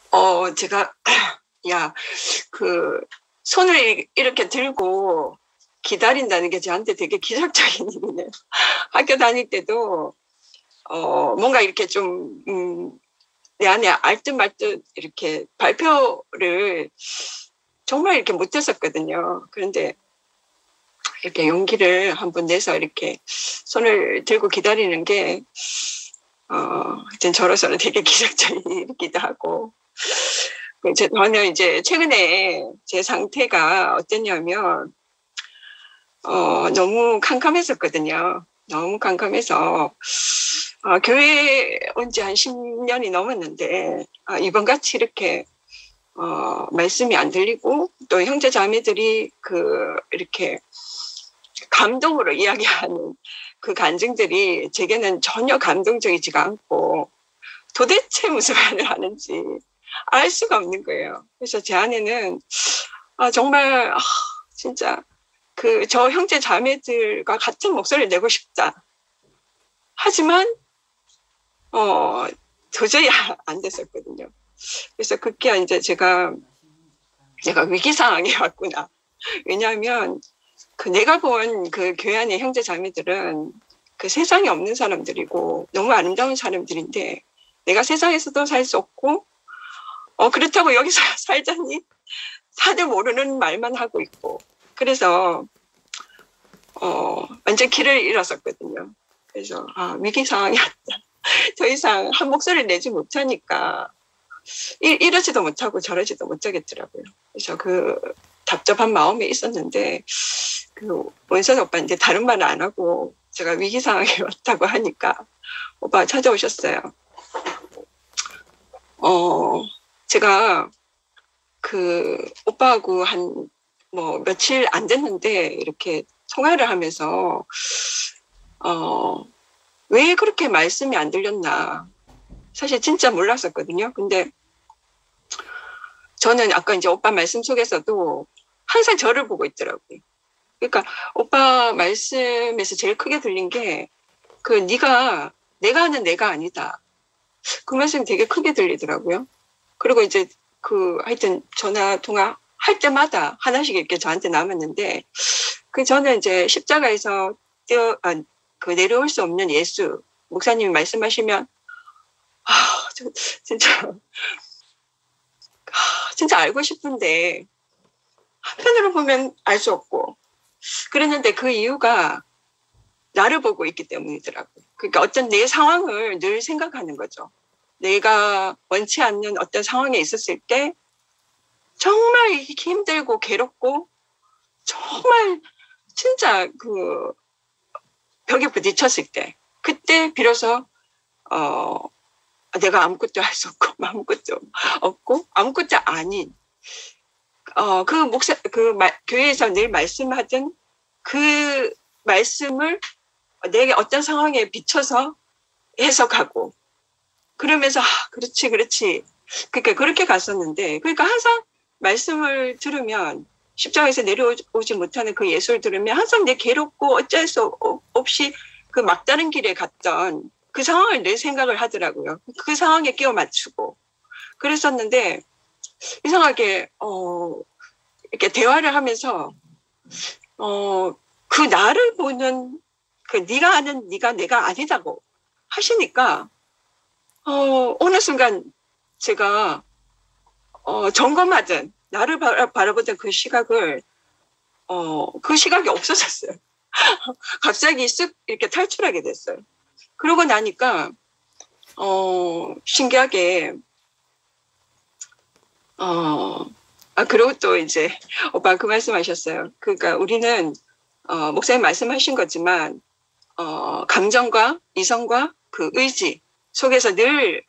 제가, 야, 그, 손을 이렇게 들고 기다린다는 게 저한테 되게 기적적인 일이네요. 학교 다닐 때도, 뭔가 이렇게 좀, 내 안에 알듯 말듯 이렇게 발표를 정말 이렇게 못했었거든요. 그런데 이렇게 용기를 한번 내서 이렇게 손을 들고 기다리는 게, 하여튼 저로서는 되게 기적적인 일이기도 하고, 저는 이제 최근에 제 상태가 어땠냐면, 너무 캄캄했었거든요. 너무 캄캄해서, 교회 온 지 한 10년이 넘었는데, 이번같이 이렇게, 말씀이 안 들리고, 또 형제 자매들이 이렇게 감동으로 이야기하는 그 간증들이 제게는 전혀 감동적이지가 않고, 도대체 무슨 말을 하는지 알 수가 없는 거예요. 그래서 제 안에는, 정말, 진짜, 저 형제 자매들과 같은 목소리를 내고 싶다. 하지만, 도저히 안 됐었거든요. 그래서 급기야 이제 제가 위기 상황에 왔구나. 왜냐하면, 내가 본 그 교회 안의 형제 자매들은 그 세상에 없는 사람들이고, 너무 아름다운 사람들인데, 내가 세상에서도 살 수 없고, 그렇다고 여기서 살자니? 다들 모르는 말만 하고 있고. 그래서, 완전 길을 잃었었거든요. 그래서, 위기 상황이 왔다. 더 이상 한 목소리를 내지 못하니까, 이러지도 못하고 저러지도 못하겠더라고요. 그래서 답답한 마음에 있었는데, 원선 오빠한테 다른 말을 안 하고, 제가 위기 상황에 왔다고 하니까, 오빠가 찾아오셨어요. 제가 오빠하고 며칠 안 됐는데 이렇게 통화를 하면서 왜 그렇게 말씀이 안 들렸나 사실 진짜 몰랐었거든요. 근데 저는 아까 이제 오빠 말씀 속에서도 항상 저를 보고 있더라고요. 그러니까 오빠 말씀에서 제일 크게 들린 게 내가 하는 내가 아니다. 그 말씀이 되게 크게 들리더라고요. 그리고 이제 하여튼 전화 통화 할 때마다 하나씩 이렇게 저한테 남았는데, 저는 이제 십자가에서 내려올 수 없는 예수, 목사님이 말씀하시면, 진짜 알고 싶은데, 한편으로 보면 알 수 없고, 그랬는데 그 이유가 나를 보고 있기 때문이더라고요. 그러니까 어떤 내 상황을 늘 생각하는 거죠. 내가 원치 않는 어떤 상황에 있었을 때 정말 힘들고 괴롭고 정말 진짜 벽에 부딪혔을 때 그때 비로소 내가 아무것도 할 수 없고 아무것도 없고 아무것도 아닌 교회에서 늘 말씀하던 그 말씀을 내게 어떤 상황에 비춰서 해석하고 그러면서 그렇지 그러니까 그렇게 갔었는데 그러니까 항상 말씀을 들으면 십자가에서 내려오지 못하는 그 예수를 들으면 항상 내 괴롭고 어쩔 수 없이 그 막다른 길에 갔던 그 상황을 내 생각을 하더라고요. 그 상황에 끼워 맞추고 그랬었는데 이상하게 이렇게 대화를 하면서 그 나를 보는 네가 아는 네가 내가 아니다고 하시니까 어느 순간 제가 점검하던 나를 바라보던 그 시각을 그 시각이 없어졌어요. 갑자기 쓱 이렇게 탈출하게 됐어요. 그러고 나니까 신기하게 그리고 또 이제 오빠 그 말씀하셨어요. 그러니까 우리는 목사님 말씀하신 거지만 감정과 이성과 그 의지 속에서 늘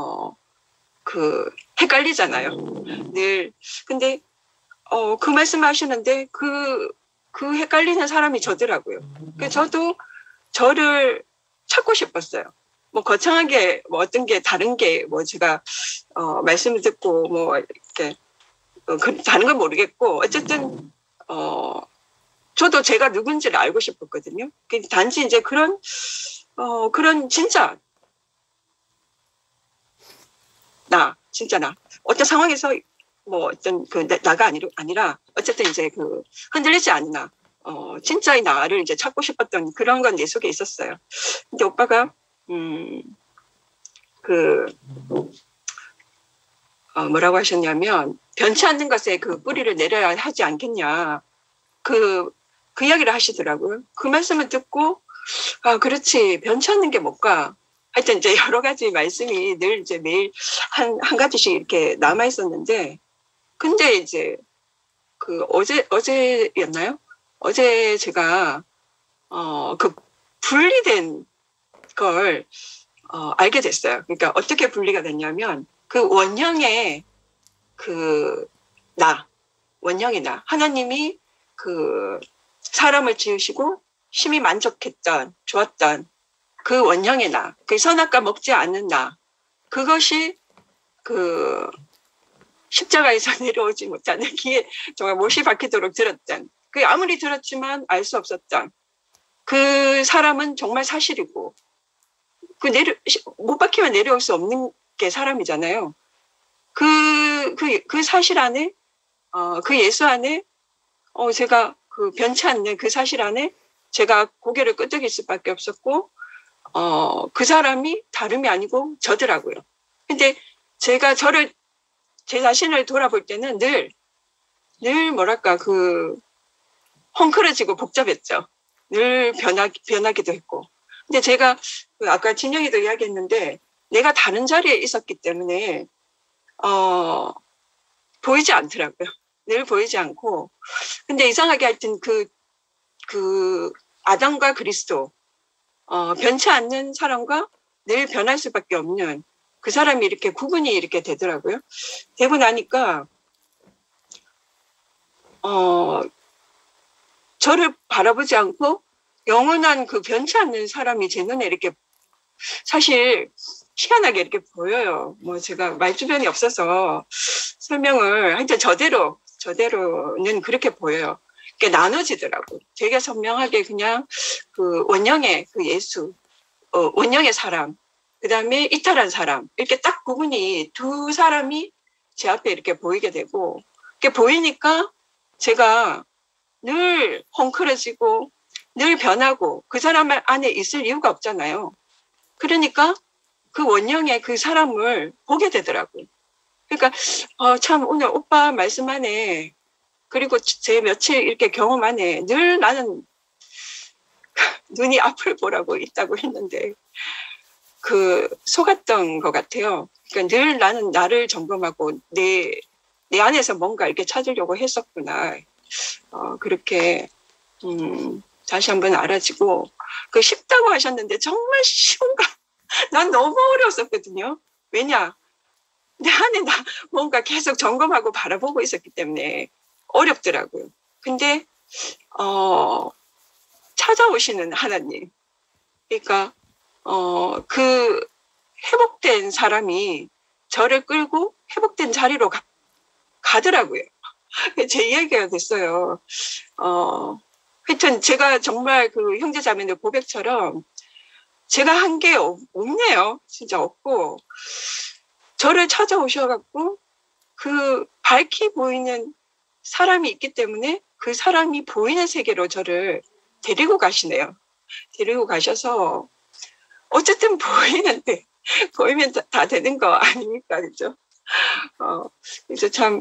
헷갈리잖아요. 늘 근데 그 말씀하시는데 그 헷갈리는 사람이 저더라고요. 저도 저를 찾고 싶었어요. 뭐 거창하게 뭐 어떤 게 다른 게 뭐 제가 말씀을 듣고 뭐 이렇게 다른 건 모르겠고 어쨌든 저도 제가 누군지를 알고 싶었거든요. 단지 이제 그런 진짜 나, 진짜 나. 어떤 상황에서 뭐 어떤 그 나가 아니라 어쨌든 이제 그 흔들리지 않는 나. 진짜의 나를 이제 찾고 싶었던 그런 건 내 속에 있었어요. 근데 오빠가, 뭐라고 하셨냐면, 변치 않는 것에 그 뿌리를 내려야 하지 않겠냐. 그 이야기를 하시더라고요. 그 말씀을 듣고, 아, 그렇지. 변치 않는 게 뭘까? 하여튼 이제 여러 가지 말씀이 늘 이제 매일 한 가지씩 이렇게 남아 있었는데, 근데 이제 어제였나요? 어제 제가, 그 분리된 걸, 알게 됐어요. 그러니까 어떻게 분리가 됐냐면, 그 원형의 원형의 나. 하나님이 그 사람을 지으시고 심히 만족했던, 좋았던 그 원형의 나. 그 선악과 먹지 않는 나. 그것이 그 십자가에서 내려오지 못하는 귀에 정말 못이 박히도록 들었던, 그 아무리 들었지만 알 수 없었던 그 사람은 정말 사실이고, 못 박히면 내려올 수 없는 게 사람이잖아요. 그 사실 안에, 그 예수 안에, 제가 그 변치 않는 그 사실 안에 제가 고개를 끄덕일 수밖에 없었고, 그 사람이 다름이 아니고 저더라고요. 근데 제가 제 자신을 돌아볼 때는 늘 뭐랄까, 헝클어지고 복잡했죠. 늘 변하기도 했고. 근데 제가 아까 진영이도 이야기했는데, 내가 다른 자리에 있었기 때문에, 보이지 않더라고요. 늘 보이지 않고. 근데 이상하게 하여튼 아담과 그리스도, 변치 않는 사람과 늘 변할 수밖에 없는 그 사람이 이렇게 구분이 이렇게 되더라고요. 되고 나니까, 저를 바라보지 않고 영원한 그 변치 않는 사람이 제 눈에 이렇게 사실 희한하게 이렇게 보여요. 뭐 제가 말주변이 없어서 설명을, 하여튼 저대로는 그렇게 보여요. 그게 나눠지더라고요. 되게 선명하게 그냥 그 원형의 그 예수, 원형의 사람, 그 다음에 이탈한 사람, 이렇게 딱 구분이 두 사람이 제 앞에 이렇게 보이게 되고, 이렇게 보이니까 제가 늘 헝클어지고 늘 변하고 그 사람 안에 있을 이유가 없잖아요. 그러니까 그 원형의 그 사람을 보게 되더라고요. 그러니까 참 오늘 오빠 말씀 안에, 그리고 제 며칠 이렇게 경험 안에 늘 나는 눈이 앞을 보라고 있다고 했는데 속았던 것 같아요. 그러니까 늘 나는 나를 점검하고 내 안에서 뭔가 이렇게 찾으려고 했었구나. 그렇게 다시 한번 알아지고, 쉽다고 하셨는데 정말 쉬운가? 난 너무 어려웠었거든요. 왜냐? 내 안에 뭔가 계속 점검하고 바라보고 있었기 때문에 어렵더라고요. 근데 찾아오시는 하나님, 그러니까 그 회복된 사람이 저를 끌고 회복된 자리로 가더라고요. 제 이야기가 됐어요. 하여튼 제가 정말 그 형제자매들 고백처럼 제가 한 게 없네요. 진짜 없고, 저를 찾아오셔갖고 밝게 보이는 사람이 있기 때문에 그 사람이 보이는 세계로 저를 데리고 가시네요. 데리고 가셔서 어쨌든 보이는데, 보이면 다 되는 거 아닙니까? 그죠? 그래서 참,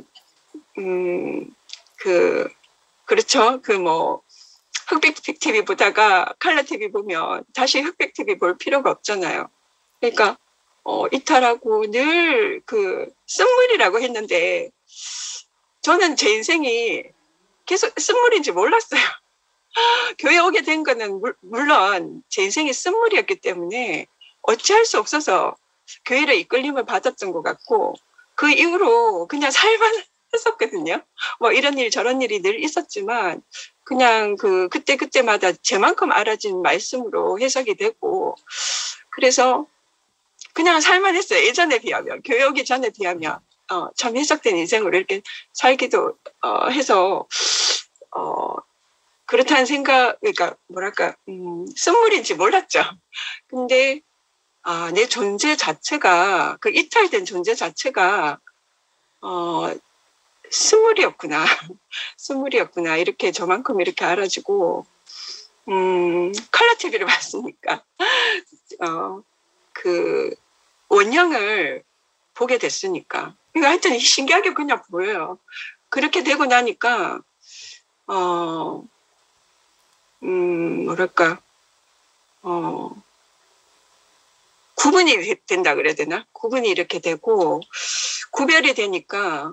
그렇죠. 흑백 TV 보다가 칼라 TV 보면 다시 흑백 TV 볼 필요가 없잖아요. 그러니까, 이탈하고 늘 쓴물이라고 했는데, 저는 제 인생이 계속 쓴물인지 몰랐어요. 교회 오게 된 거는 물론 제 인생이 쓴물이었기 때문에 어찌할 수 없어서 교회를 이끌림을 받았던 것 같고, 그 이후로 그냥 살만 했었거든요. 뭐 이런 일 저런 일이 늘 있었지만 그냥 그때마다 제만큼 알아진 말씀으로 해석이 되고, 그래서 그냥 살만 했어요. 예전에 비하면, 교회 오기 전에 비하면 참 해석된 인생으로 이렇게 살기도 해서 그렇다는 생각, 그러니까 뭐랄까, 쓴물인지 몰랐죠. 근데 내 존재 자체가, 그 이탈된 존재 자체가, 스물이었구나. 스물이었구나. 이렇게 저만큼 이렇게 알아지고, 컬러 TV를 봤으니까, 그 원형을 보게 됐으니까. 그러니까 하여튼 신기하게 그냥 보여요. 그렇게 되고 나니까, 뭐랄까, 구분이 된다 그래야 되나? 구분이 이렇게 되고, 구별이 되니까,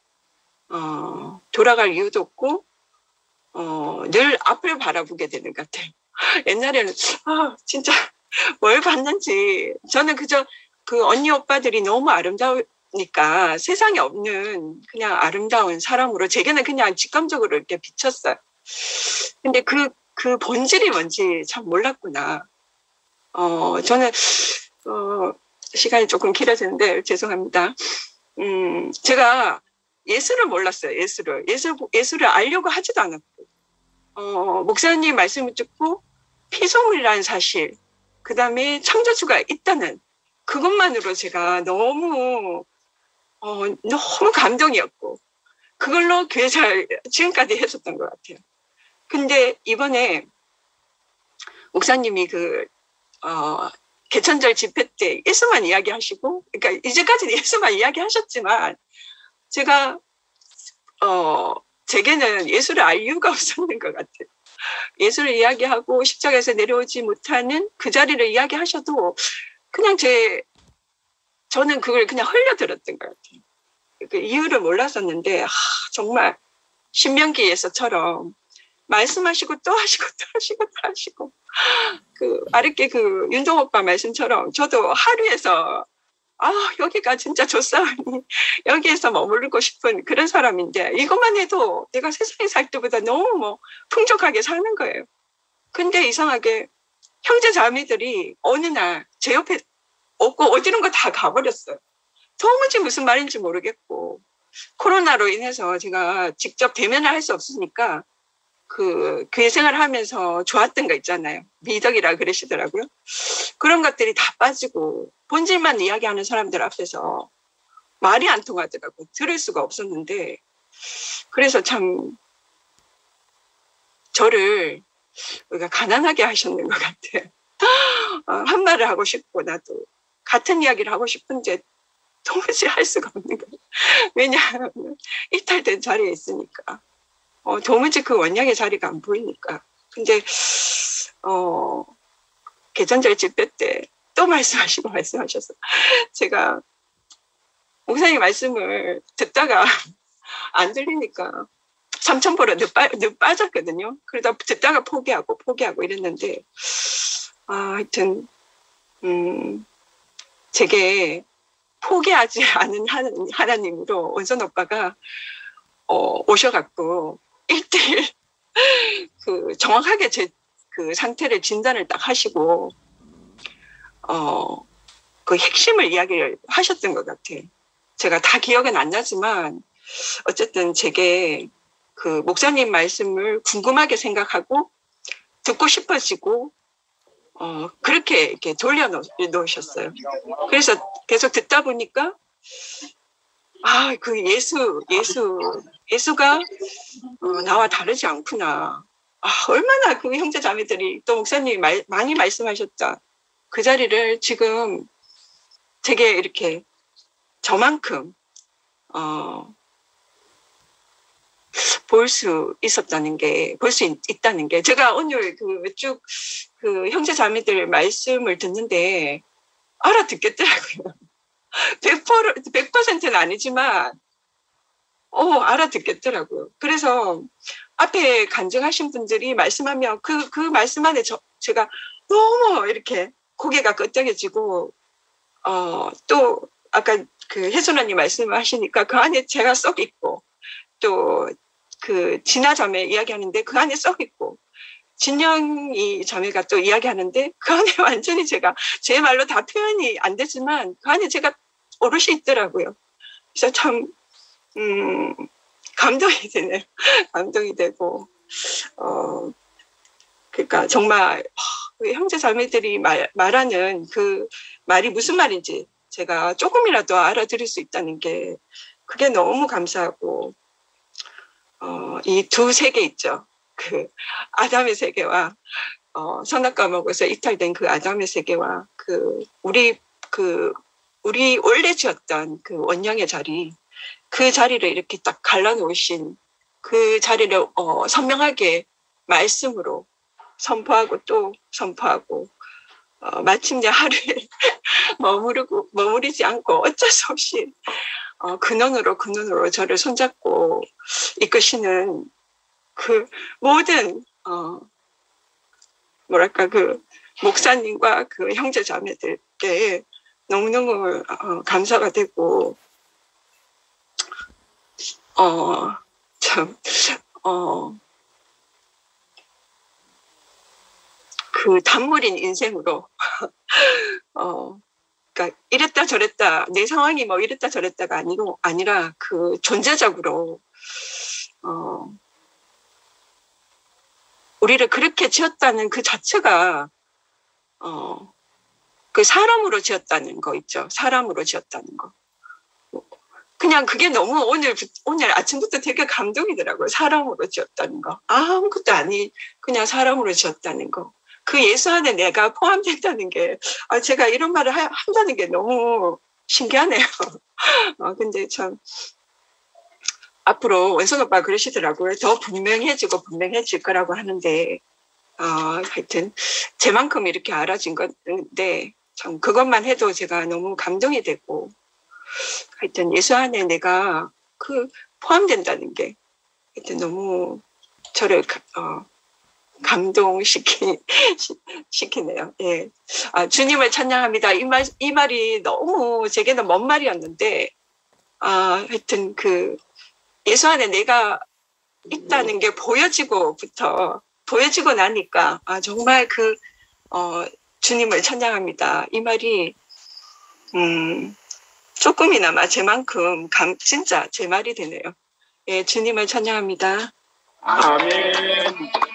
돌아갈 이유도 없고, 늘 앞을 바라보게 되는 것 같아요. 옛날에는, 진짜, 뭘 봤는지, 저는 그저 그 언니 오빠들이 너무 아름다우니까 세상에 없는 그냥 아름다운 사람으로 제게는 그냥 직감적으로 이렇게 비쳤어요. 근데 그 본질이 뭔지 참 몰랐구나. 저는, 시간이 조금 길어지는데, 죄송합니다. 제가 예술을 몰랐어요, 예술을 알려고 하지도 않았고, 목사님 말씀을 듣고 피조물이라는 사실, 그 다음에 창조주가 있다는 그것만으로 제가 너무 감동이었고, 그걸로 교회 잘 지금까지 했었던 것 같아요. 근데 이번에 목사님이 개천절 집회 때 예수만 이야기하시고, 그러니까 이제까지는 예수만 이야기하셨지만, 제가, 제게는 예수를 알 이유가 없었는 것 같아요. 예수를 이야기하고 십자가에서 내려오지 못하는 그 자리를 이야기하셔도 그냥 저는 그걸 그냥 흘려들었던 것 같아요. 그 이유를 몰랐었는데, 정말 신명기에서처럼 말씀하시고 또 하시고 또 하시고 또 하시고, 아랫게 윤종 오빠 말씀처럼 저도 하루에서 여기가 진짜 좋사오니 여기에서 머무르고 싶은 그런 사람인데, 이것만 해도 내가 세상에 살 때보다 너무 풍족하게 사는 거예요. 근데 이상하게 형제 자매들이 어느 날 제 옆에 없고 어디론가 다 가버렸어요. 도무지 무슨 말인지 모르겠고, 코로나로 인해서 제가 직접 대면을 할 수 없으니까 교회 생활을 하면서 좋았던 거 있잖아요. 미덕이라 그러시더라고요. 그런 것들이 다 빠지고 본질만 이야기하는 사람들 앞에서 말이 안 통하더라고요. 들을 수가 없었는데, 그래서 참 저를 우리가 가난하게 하셨는 것 같아요. 한 말을 하고 싶고 나도 같은 이야기를 하고 싶은데 도무지 할 수가 없는 거예요. 왜냐하면 이탈된 자리에 있으니까. 도무지 그 원형의 자리가 안 보이니까. 근데, 개천절 집회 때 또 말씀하셔서 제가 목사님 말씀을 듣다가 안 들리니까 삼천포로 늦 빠졌거든요. 그러다 듣다가 포기하고 이랬는데, 하여튼, 제게 포기하지 않은 하나님으로 원선 오빠가, 오셔갖고, 1대1, 정확하게 제 상태를 진단을 딱 하시고, 그 핵심을 이야기를 하셨던 것 같아요. 제가 다 기억은 안 나지만, 어쨌든 제게 목사님 말씀을 궁금하게 생각하고, 듣고 싶어지고, 그렇게 이렇게 돌려놓으셨어요. 그래서 계속 듣다 보니까, 예수가 나와 다르지 않구나. 얼마나 그 형제 자매들이 또 목사님이 많이 말씀하셨다. 그 자리를 지금 되게 이렇게 저만큼 볼 수 있다는 게, 제가 오늘 쭉 형제 자매들 말씀을 듣는데 알아듣겠더라고요. 100%는 아니지만, 알아듣겠더라고요. 그래서 앞에 간증하신 분들이 말씀하면 그 말씀 안에 제가 너무 이렇게 고개가 끄덕여지고, 또 아까 혜순언니 말씀하시니까 그 안에 제가 쏙 있고, 또 진아 자매 이야기하는데 그 안에 쏙 있고, 진영이 자매가 또 이야기하는데 그 안에 완전히 제 말로 다 표현이 안 되지만 그 안에 제가 오롯이 있더라고요. 그래서 참 감동이 되네요. 감동이 되고, 그러니까 정말 그 형제 자매들이 말하는 그 말이 무슨 말인지 제가 조금이라도 알아들을 수 있다는 게 그게 너무 감사하고 이 두 세계 있죠. 그 아담의 세계와 선악과 먹어서 이탈된 그 아담의 세계와 우리 원래 지었던 그 원형의 자리, 그 자리를 이렇게 딱 갈라놓으신 그 자리를 선명하게 말씀으로 선포하고 또 선포하고 마침내 하루에 머무르지 않고 어쩔 수 없이 근원으로 저를 손잡고 이끄시는 그 모든 뭐랄까 그 목사님과 그 형제 자매들께 너무너무 감사가 되고 그 단물인 인생으로 그러니까 이랬다 저랬다 내 상황이 뭐 이랬다 저랬다가 아니라 그 존재적으로 우리를 그렇게 지었다는 그 자체가 그 사람으로 지었다는 거 있죠. 사람으로 지었다는 거. 그냥 그게 너무 오늘 아침부터 되게 감동이더라고요. 사람으로 지었다는 거. 아무것도 아니 그냥 사람으로 지었다는 거. 그 예수 안에 내가 포함됐다는 게 제가 이런 말을 한다는 게 너무 신기하네요. 근데 참 앞으로 원선 오빠가 그러시더라고요. 더 분명해질 거라고 하는데 하여튼 제만큼 이렇게 알아진 건데 참 그것만 해도 제가 너무 감동이 되고 하여튼 예수 안에 내가 그 포함된다는 게 하여튼 너무 저를 감동시키네요. 예. 주님을 찬양합니다. 이 말이 너무 제게는 먼 말이었는데 하여튼 그 예수 안에 내가 있다는 게 보여지고 나니까 정말 그 주님을 찬양합니다. 이 말이 조금이나마 제만큼 진짜 제 말이 되네요. 예, 주님을 찬양합니다. 아멘.